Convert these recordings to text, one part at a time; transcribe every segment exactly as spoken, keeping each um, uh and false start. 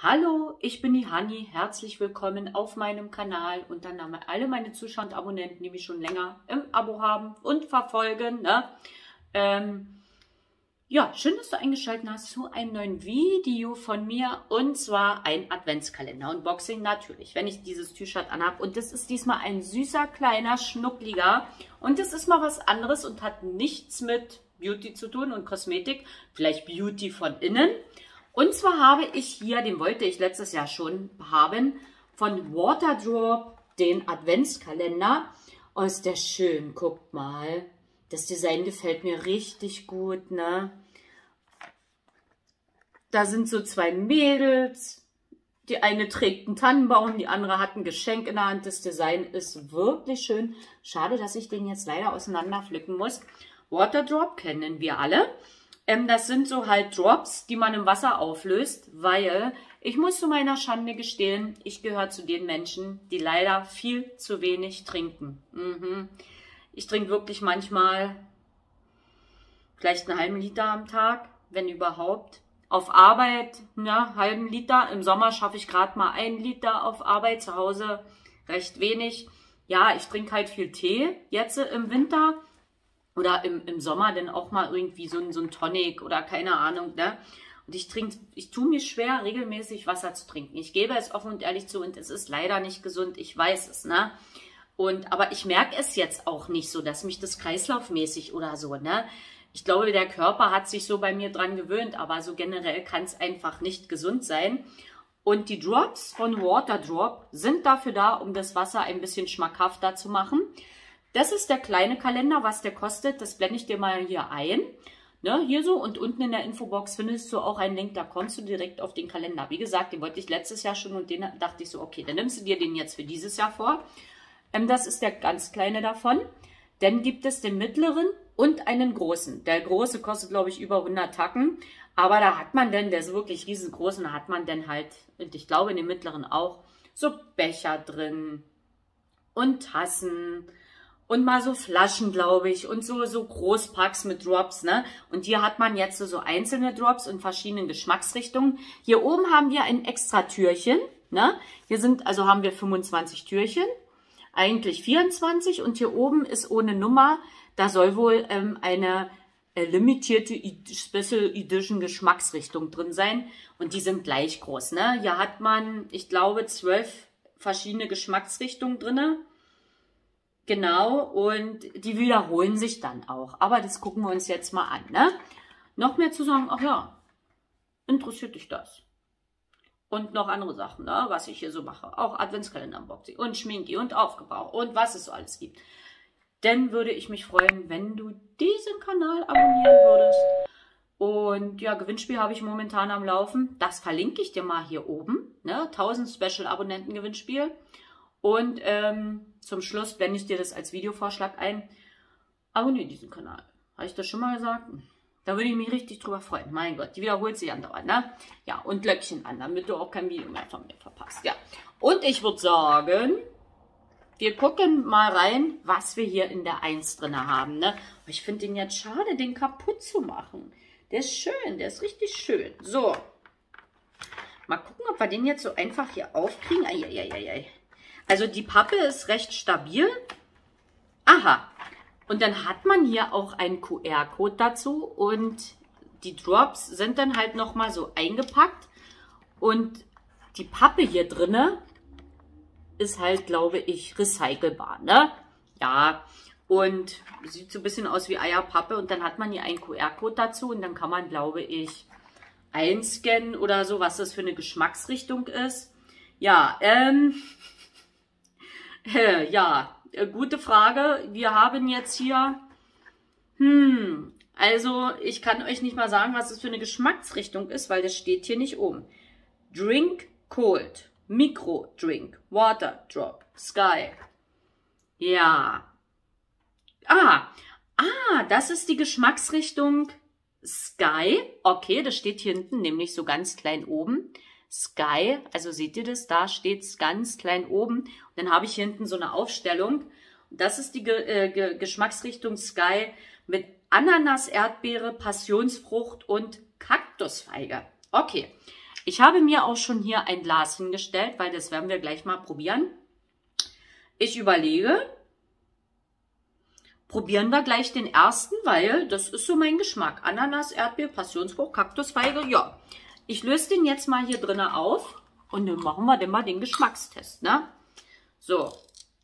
Hallo, ich bin die Hanni. Herzlich willkommen auf meinem Kanal und dann haben alle meine Zuschauer und Abonnenten, die mich schon länger im Abo haben und verfolgen. Ne? Ähm, ja, schön, dass du eingeschaltet hast zu einem neuen Video von mir und zwar ein Adventskalender-Unboxing natürlich, wenn ich dieses T-Shirt anhab. Und das ist diesmal ein süßer, kleiner, schnuckliger und das ist mal was anderes und hat nichts mit Beauty zu tun und Kosmetik, vielleicht Beauty von innen. Und zwar habe ich hier, den wollte ich letztes Jahr schon haben, von Waterdrop den Adventskalender. Oh, ist der schön, guckt mal. Das Design gefällt mir richtig gut, ne? Da sind so zwei Mädels. Die eine trägt einen Tannenbaum, die andere hat ein Geschenk in der Hand. Das Design ist wirklich schön. Schade, dass ich den jetzt leider auseinander pflücken muss. Waterdrop kennen wir alle. Ähm, das sind so halt Drops, die man im Wasser auflöst, weil ich muss zu meiner Schande gestehen, ich gehöre zu den Menschen, die leider viel zu wenig trinken. Mhm. Ich trinke wirklich manchmal vielleicht einen halben Liter am Tag, wenn überhaupt. Auf Arbeit, ja, halben Liter. Im Sommer schaffe ich gerade mal einen Liter auf Arbeit, zu Hause recht wenig. Ja, ich trinke halt viel Tee jetzt im Winter. Oder im, im Sommer dann auch mal irgendwie so ein, so ein Tonic oder keine Ahnung, ne? Und ich trinke, ich tue mir schwer, regelmäßig Wasser zu trinken. Ich gebe es offen und ehrlich zu und es ist leider nicht gesund, ich weiß es, ne? Und, aber ich merke es jetzt auch nicht so, dass mich das kreislaufmäßig oder so, ne? Ich glaube, der Körper hat sich so bei mir dran gewöhnt, aber so generell kann es einfach nicht gesund sein. Und die Drops von Waterdrop sind dafür da, um das Wasser ein bisschen schmackhafter zu machen. Das ist der kleine Kalender, was der kostet, das blende ich dir mal hier ein. Ne, hier so und unten in der Infobox findest du auch einen Link, da kommst du direkt auf den Kalender. Wie gesagt, den wollte ich letztes Jahr schon und den dachte ich so, okay, dann nimmst du dir den jetzt für dieses Jahr vor. Ähm, das ist der ganz kleine davon. Dann gibt es den mittleren und einen großen. Der große kostet, glaube ich, über hundert Tacken. Aber da hat man dann, der ist wirklich riesengroß, und da hat man dann halt, und ich glaube in dem mittleren auch, so Becher drin und Tassen. Und mal so Flaschen, glaube ich, und so, so Großpacks mit Drops, ne? Und hier hat man jetzt so, so einzelne Drops in verschiedenen Geschmacksrichtungen. Hier oben haben wir ein extra Türchen, ne? Hier sind, also haben wir fünfundzwanzig Türchen, eigentlich vierundzwanzig und hier oben ist ohne Nummer, da soll wohl ähm, eine äh, limitierte Special Edition Geschmacksrichtung drin sein und die sind gleich groß, ne? Hier hat man, ich glaube, zwölf verschiedene Geschmacksrichtungen drinne. Genau, und die wiederholen sich dann auch. Aber das gucken wir uns jetzt mal an, ne? Noch mehr zu sagen, ach ja, interessiert dich das? Und noch andere Sachen, ne, was ich hier so mache. Auch Adventskalender-Unboxing und Schminki und Aufgebau und was es so alles gibt. Dann würde ich mich freuen, wenn du diesen Kanal abonnieren würdest. Und ja, Gewinnspiel habe ich momentan am Laufen. Das verlinke ich dir mal hier oben, ne? tausend Special-Abonnenten-Gewinnspiel. Und ähm, zum Schluss blende ich dir das als Videovorschlag ein. Abonniere diesen Kanal. Habe ich das schon mal gesagt? Da würde ich mich richtig drüber freuen. Mein Gott, die wiederholt sich andauernd, ne? Ja, und Glöckchen an, damit du auch kein Video mehr von mir verpasst. Ja, und ich würde sagen, wir gucken mal rein, was wir hier in der eins drin haben, ne? Ich finde den jetzt schade, den kaputt zu machen. Der ist schön, der ist richtig schön. So, mal gucken, ob wir den jetzt so einfach hier aufkriegen. Eieieiei. Also die Pappe ist recht stabil. Aha. Und dann hat man hier auch einen Q R-Code dazu. Und die Drops sind dann halt nochmal so eingepackt. Und die Pappe hier drinne ist halt, glaube ich, recycelbar, ne? Ja. Und sieht so ein bisschen aus wie Eierpappe. Und dann hat man hier einen Q R-Code dazu. Und dann kann man, glaube ich, einscannen oder so, was das für eine Geschmacksrichtung ist. Ja, ähm... Ja, gute Frage. Wir haben jetzt hier, hm, also ich kann euch nicht mal sagen, was es für eine Geschmacksrichtung ist, weil das steht hier nicht oben. Drink Cold, Micro Drink, Water Drop, Sky. Ja. Ah, ah, das ist die Geschmacksrichtung Sky. Okay, das steht hier hinten, nämlich so ganz klein oben. Sky, also seht ihr das? Da steht es ganz klein oben. Und dann habe ich hier hinten so eine Aufstellung. Das ist die Ge äh, Ge Geschmacksrichtung Sky mit Ananas, Erdbeere, Passionsfrucht und Kaktusfeige. Okay, Ich habe mir auch schon hier ein Glas hingestellt, weil das werden wir gleich mal probieren. Ich überlege, probieren wir gleich den ersten, weil das ist so mein Geschmack. Ananas, Erdbeer, Passionsfrucht, Kaktusfeige, ja. Ich löse den jetzt mal hier drinnen auf und dann machen wir dann mal den Geschmackstest, ne? So.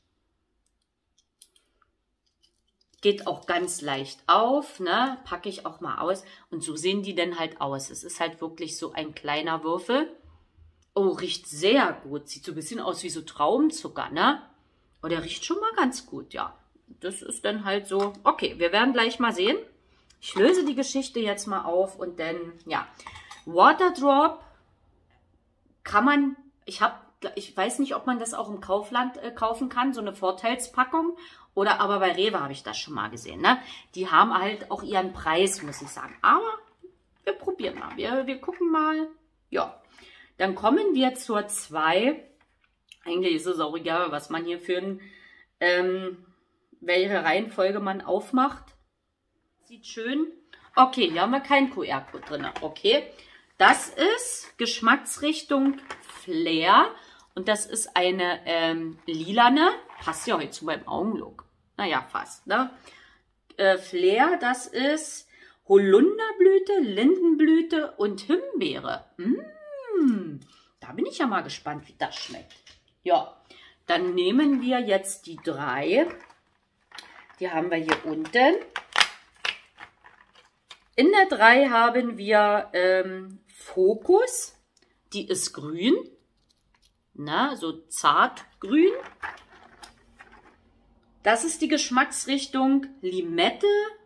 Geht auch ganz leicht auf, ne? Packe ich auch mal aus. Und so sehen die dann halt aus. Es ist halt wirklich so ein kleiner Würfel. Oh, riecht sehr gut. Sieht so ein bisschen aus wie so Traubenzucker, ne? Oh, der riecht schon mal ganz gut, ja. Das ist dann halt so. Okay, wir werden gleich mal sehen. Ich löse die Geschichte jetzt mal auf und dann, ja. Waterdrop kann man, ich habe, ich weiß nicht, ob man das auch im Kaufland äh, kaufen kann, so eine Vorteilspackung. Oder aber bei Rewe habe ich das schon mal gesehen, ne? Die haben halt auch ihren Preis, muss ich sagen. Aber wir probieren mal. Wir, wir gucken mal. Ja. Dann kommen wir zur zwei. Eigentlich ist es auch egal, was man hier für ein, ähm, welche Reihenfolge man aufmacht. Sieht schön. Okay, hier haben wir keinen Q R-Code drin. Okay. Das ist Geschmacksrichtung Flair. Und das ist eine ähm, lilane. Passt ja heute zu meinem Augenlook. Naja, fast. Ne? Äh, Flair, das ist Holunderblüte, Lindenblüte und Himbeere. Mmh, da bin ich ja mal gespannt, wie das schmeckt. Ja, dann nehmen wir jetzt die drei. Die haben wir hier unten. In der drei haben wir ähm, Fokus. Die ist grün. Na, so zartgrün. Das ist die Geschmacksrichtung Limette,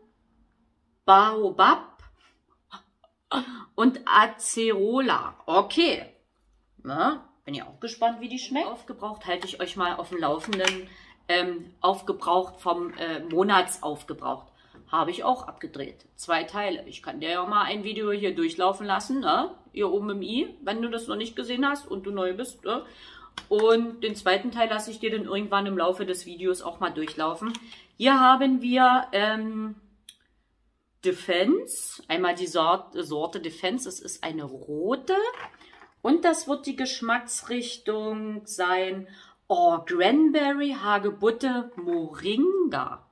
Baobab und Acerola. Okay. Na, bin ja auch gespannt, wie die schmeckt. Aufgebraucht halte ich euch mal auf dem Laufenden. Ähm, aufgebraucht vom äh, Monatsaufgebraucht. Habe ich auch abgedreht. Zwei Teile. Ich kann dir ja mal ein Video hier durchlaufen lassen. Ne? Hier oben im i, wenn du das noch nicht gesehen hast und du neu bist. Ne? Und den zweiten Teil lasse ich dir dann irgendwann im Laufe des Videos auch mal durchlaufen. Hier haben wir ähm, Defense. Einmal die Sorte, Sorte Defense. Es ist eine rote. Und das wird die Geschmacksrichtung sein. Oh, Cranberry, Hagebutte, Moringa.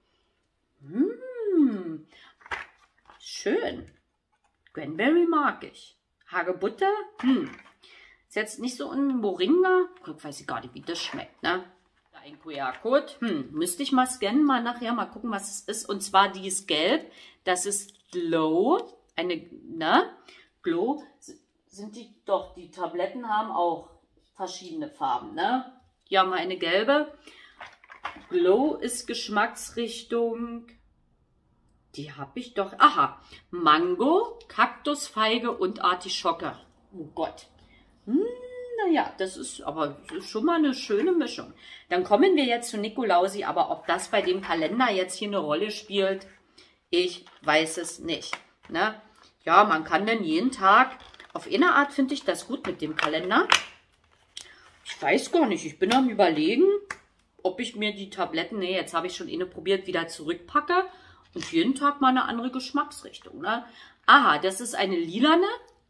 Mmh, schön. Cranberry mag ich. Hagebutte, hm. Ist jetzt nicht so ein Moringa. Guck, weiß ich gar nicht, wie das schmeckt, ne? Ein Q R-Code. Hm, müsste ich mal scannen, mal nachher, mal gucken, was es ist. Und zwar, die ist gelb. Das ist Glow. Eine, ne? Glow. Sind die, doch, die Tabletten haben auch verschiedene Farben, ne? Hier haben wir eine gelbe. Glow ist Geschmacksrichtung. Die habe ich doch. Aha. Mango, Kaktusfeige und Artischocke. Oh Gott. Hm, naja, das ist aber das ist schon mal eine schöne Mischung. Dann kommen wir jetzt zu Nikolausi, aber ob das bei dem Kalender jetzt hier eine Rolle spielt, ich weiß es nicht. Ne? Ja, man kann dann jeden Tag, auf eine Art finde ich das gut mit dem Kalender. Ich weiß gar nicht, ich bin am Überlegen, ob ich mir die Tabletten, nee, jetzt habe ich schon eine probiert, wieder zurückpacke und jeden Tag mal eine andere Geschmacksrichtung. Ne? Aha, das ist eine lilane.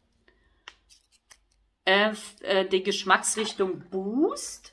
Äh, äh, die Geschmacksrichtung Boost.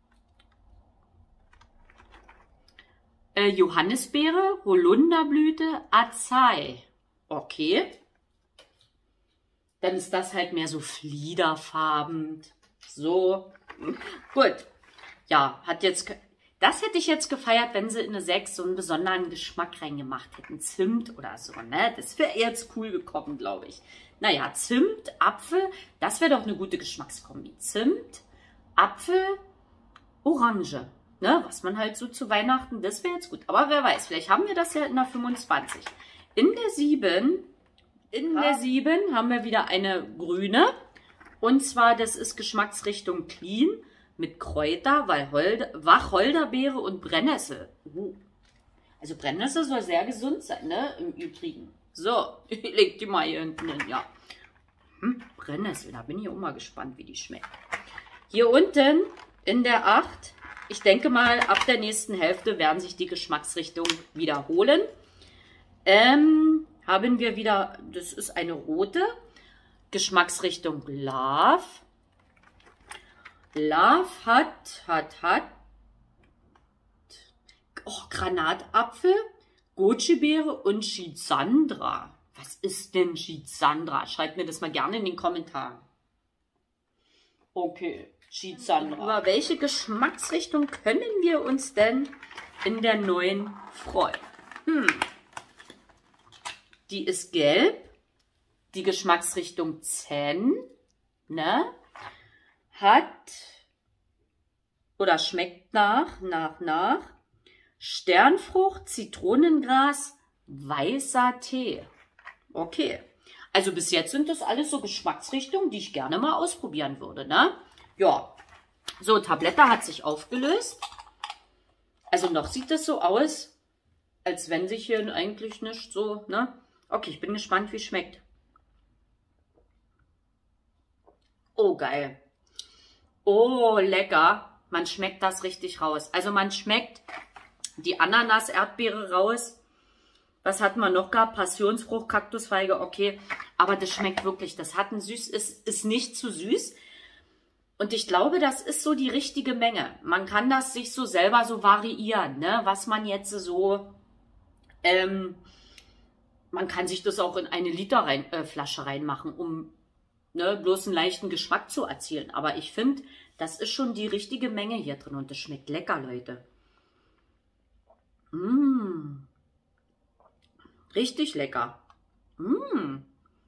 Äh, Johannisbeere, Holunderblüte, Acai. Okay. Dann ist das halt mehr so fliederfarben. So. Gut. Ja, hat jetzt... Das hätte ich jetzt gefeiert, wenn sie in eine sechs so einen besonderen Geschmack reingemacht hätten. Zimt oder so, ne? Das wäre jetzt cool gekommen, glaube ich. Naja, Zimt, Apfel, das wäre doch eine gute Geschmackskombi. Zimt, Apfel, Orange, ne? Was man halt so zu Weihnachten, das wäre jetzt gut. Aber wer weiß, vielleicht haben wir das ja in der fünfundzwanzig. In der sieben, in ja. der sieben haben wir wieder eine grüne. Und zwar, das ist Geschmacksrichtung Clean. Mit Kräuter, Wacholderbeere und Brennnessel. Uh. Also Brennnessel soll sehr gesund sein, ne? Im Übrigen. So, ich leg die mal hier hinten hin, ja. Hm, Brennnessel, da bin ich auch mal gespannt, wie die schmeckt. Hier unten in der acht, ich denke mal, ab der nächsten Hälfte werden sich die Geschmacksrichtungen wiederholen. Ähm, haben wir wieder, das ist eine rote. Geschmacksrichtung Love. Love hat, hat, hat oh, Granatapfel, Goji-Beere und Schizandra. Was ist denn Schizandra? Schreibt mir das mal gerne in den Kommentaren. Okay, Schizandra. Über welche Geschmacksrichtung können wir uns denn in der neuen freuen? Hm. Die ist gelb. Die Geschmacksrichtung Zen, ne? Hat oder schmeckt nach, nach, nach Sternfrucht, Zitronengras, weißer Tee. Okay, also bis jetzt sind das alles so Geschmacksrichtungen, die ich gerne mal ausprobieren würde, ne? Ja, so, Tablette hat sich aufgelöst. Also noch sieht es so aus, als wenn sich hier eigentlich nicht so, ne? Okay, ich bin gespannt, wie es schmeckt. Oh, geil. Oh, lecker. Man schmeckt das richtig raus. Also man schmeckt die Ananas-Erdbeere raus. Was hatten wir noch gehabt? Passionsfrucht, Kaktusfeige, okay. Aber das schmeckt wirklich. Das hat ein süß, ist, ist nicht zu süß. Und ich glaube, das ist so die richtige Menge. Man kann das sich so selber so variieren, ne? Was man jetzt so... Ähm, man kann sich das auch in eine Liter rein, äh, Flasche reinmachen, um... Ne, bloß einen leichten Geschmack zu erzielen. Aber ich finde, das ist schon die richtige Menge hier drin. Und das schmeckt lecker, Leute. Mmh. Richtig lecker. Mmh.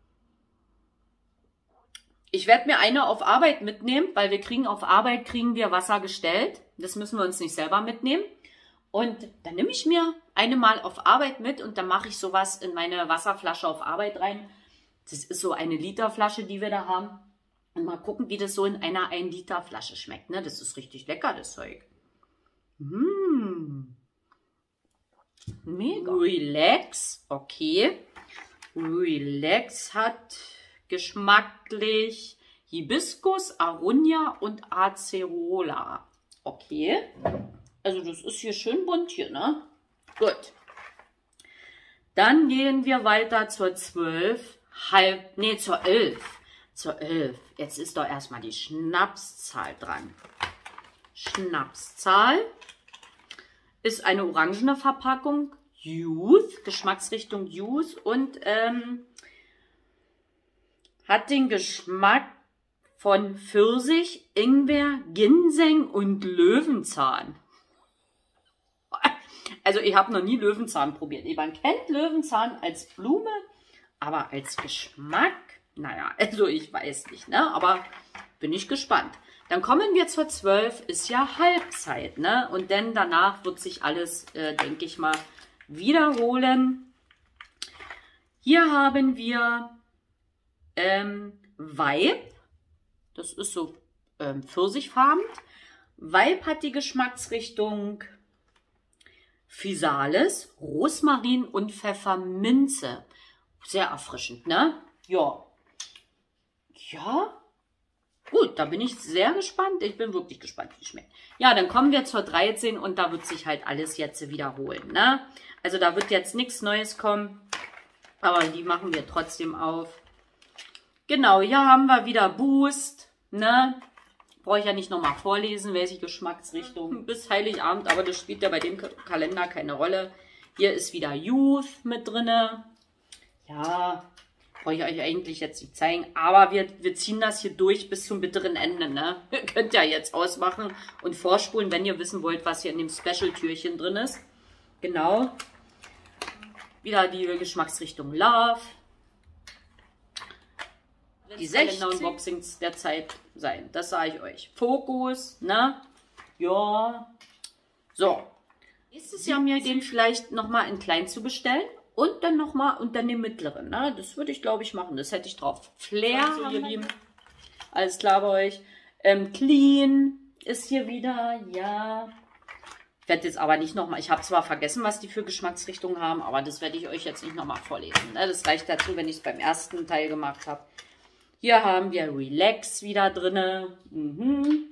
Ich werde mir eine auf Arbeit mitnehmen, weil wir kriegen auf Arbeit kriegen wir Wasser gestellt. Das müssen wir uns nicht selber mitnehmen. Und dann nehme ich mir eine mal auf Arbeit mit und dann mache ich sowas in meine Wasserflasche auf Arbeit rein. Das ist so eine Liter Flasche, die wir da haben. Und mal gucken, wie das so in einer ein Liter Flasche schmeckt. Ne? Das ist richtig lecker, das Zeug. Mmh. Mega. Relax, okay. Relax hat geschmacklich Hibiskus, Aronia und Acerola. Okay. Also das ist hier schön bunt hier, ne? Gut. Dann gehen wir weiter zur zwölf. Halb, nee, zur elf. Zur elf. Jetzt ist doch erstmal die Schnapszahl dran. Schnapszahl ist eine orangene Verpackung. Youth, Geschmacksrichtung Youth und ähm, hat den Geschmack von Pfirsich, Ingwer, Ginseng und Löwenzahn. Also ich habe noch nie Löwenzahn probiert. Man kennt Löwenzahn als Blume, aber als Geschmack, naja, also ich weiß nicht, ne? Aber bin ich gespannt. Dann kommen wir zur zwölf, ist ja Halbzeit, ne? Und dann danach wird sich alles, äh, denke ich mal, wiederholen. Hier haben wir ähm, Vibe. Das ist so ähm, pfirsichfarben. Vibe hat die Geschmacksrichtung Physalis, Rosmarin und Pfefferminze. Sehr erfrischend, ne? Ja. Ja. Gut, da bin ich sehr gespannt. Ich bin wirklich gespannt, wie es schmeckt. Ja, dann kommen wir zur dreizehn und da wird sich halt alles jetzt wiederholen, ne? Also da wird jetzt nichts Neues kommen. Aber die machen wir trotzdem auf. Genau, hier haben wir wieder Boost, ne? Brauche ich ja nicht nochmal vorlesen, welche Geschmacksrichtung. Bis Heiligabend, aber das spielt ja bei dem Kalender keine Rolle. Hier ist wieder Youth mit drinne. Ja, brauche ich euch eigentlich jetzt nicht zeigen. Aber wir, wir ziehen das hier durch bis zum bitteren Ende, ne? Ihr könnt ja jetzt ausmachen und vorspulen, wenn ihr wissen wollt, was hier in dem Special-Türchen drin ist. Genau. Wieder die Geschmacksrichtung Love. Die sechzehn Unboxings der Zeit sein. Das sage ich euch. Fokus, ne? Ja. So. Nächstes Jahr mir den vielleicht nochmal in klein zu bestellen. Und dann nochmal und dann den mittleren. Ne? Das würde ich, glaube ich, machen. Das hätte ich drauf. Flair, also, ihr Lieben. Alles klar bei euch. Ähm, Clean ist hier wieder. Ja. Ich werde jetzt aber nicht nochmal. Ich habe zwar vergessen, was die für Geschmacksrichtungen haben, aber das werde ich euch jetzt nicht nochmal vorlesen. Ne? Das reicht dazu, wenn ich es beim ersten Teil gemacht habe. Hier haben wir Relax wieder drin. Mhm.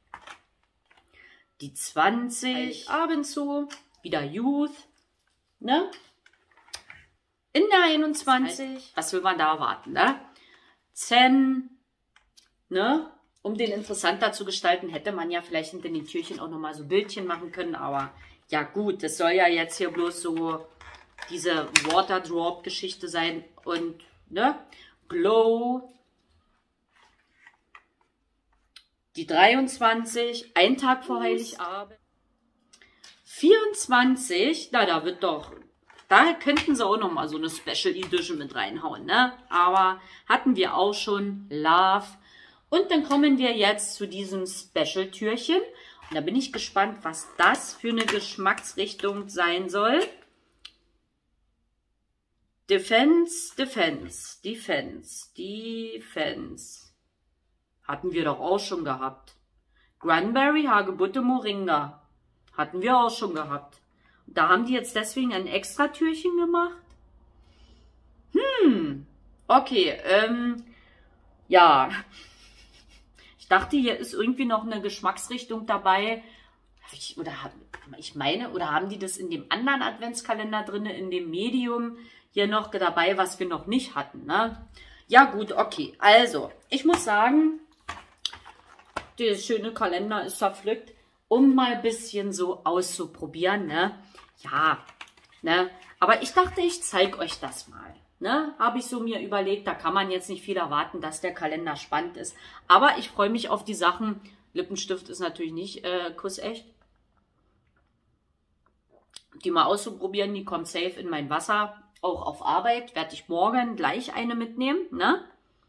Die zwanzig. Abend zu. Wieder Youth. Ne? In der einundzwanzig. Was will man da erwarten, ne? Zen, ne? Um den interessanter zu gestalten, hätte man ja vielleicht hinter den Türchen auch nochmal so Bildchen machen können. Aber ja gut, das soll ja jetzt hier bloß so diese Waterdrop-Geschichte sein. Und, ne? Glow. Die dreiundzwanzig, ein Tag vor Heiligabend. vierundzwanzig, na da wird doch, da könnten sie auch nochmal so eine Special Edition mit reinhauen, ne? Aber hatten wir auch schon, Love. Und dann kommen wir jetzt zu diesem Special-Türchen. Und da bin ich gespannt, was das für eine Geschmacksrichtung sein soll. Defense, Defense, Defense, Defense. Hatten wir doch auch schon gehabt. Cranberry, Hagebutte, Moringa. Hatten wir auch schon gehabt. Da haben die jetzt deswegen ein extra Türchen gemacht. Hm, okay, ähm, ja. Ich dachte, hier ist irgendwie noch eine Geschmacksrichtung dabei. Ich, oder ich meine, oder haben die das in dem anderen Adventskalender drin, in dem Medium hier noch dabei, was wir noch nicht hatten, ne? Ja gut, okay. Also, ich muss sagen, der schöne Kalender ist verpflückt, um mal ein bisschen so auszuprobieren, ne? Ja, ne? Aber ich dachte, ich zeige euch das mal. Ne, habe ich so mir überlegt, da kann man jetzt nicht viel erwarten, dass der Kalender spannend ist. Aber ich freue mich auf die Sachen. Lippenstift ist natürlich nicht äh, kussecht. Die mal auszuprobieren, die kommt safe in mein Wasser. Auch auf Arbeit werde ich morgen gleich eine mitnehmen. Ne?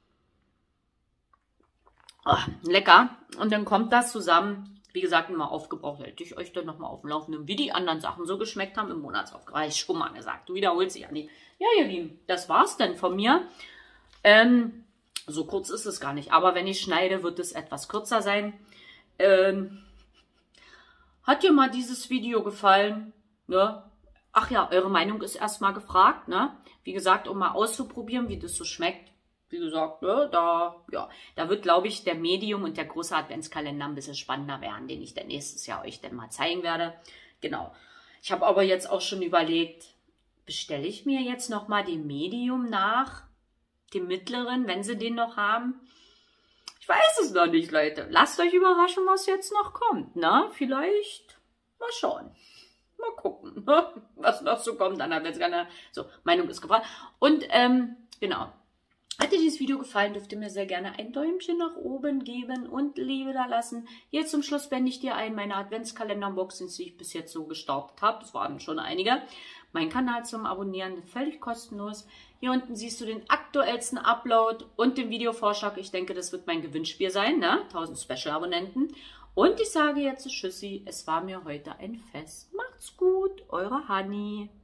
Oh, lecker. Und dann kommt das zusammen. Wie gesagt, mal aufgebraucht, hätte ich euch dann nochmal auf dem Laufenden, wie die anderen Sachen so geschmeckt haben im Monatsauftrag. Ich schon mal gesagt, du wiederholst dich, Anni. Ja, ihr Lieben, das war's denn von mir. Ähm, so kurz ist es gar nicht, aber wenn ich schneide, wird es etwas kürzer sein. Ähm, hat dir mal dieses Video gefallen? Ne? Ach ja, eure Meinung ist erstmal gefragt. Ne? Wie gesagt, um mal auszuprobieren, wie das so schmeckt. Wie gesagt, ne, da, ja, da wird, glaube ich, der Medium und der große Adventskalender ein bisschen spannender werden, den ich dann nächstes Jahr euch dann mal zeigen werde. Genau. Ich habe aber jetzt auch schon überlegt, bestelle ich mir jetzt nochmal den Medium nach, dem mittleren, wenn sie den noch haben? Ich weiß es noch nicht, Leute. Lasst euch überraschen, was jetzt noch kommt, ne? Vielleicht mal schauen. Mal gucken, ne? Was noch so kommt an Adventskalender. So, Meinung ist gefragt. Und, ähm, genau. Hat dir dieses Video gefallen, dürft ihr mir sehr gerne ein Däumchen nach oben geben und Liebe da lassen. Jetzt zum Schluss blende ich dir ein meine Adventskalender-Unboxings, die ich bis jetzt so gestartet habe. Das waren schon einige. Mein Kanal zum Abonnieren, völlig kostenlos. Hier unten siehst du den aktuellsten Upload und den Videovorschlag. Ich denke, das wird mein Gewinnspiel sein, ne? tausend Special-Abonnenten. Und ich sage jetzt Tschüssi, es war mir heute ein Fest. Macht's gut, eure Hanni.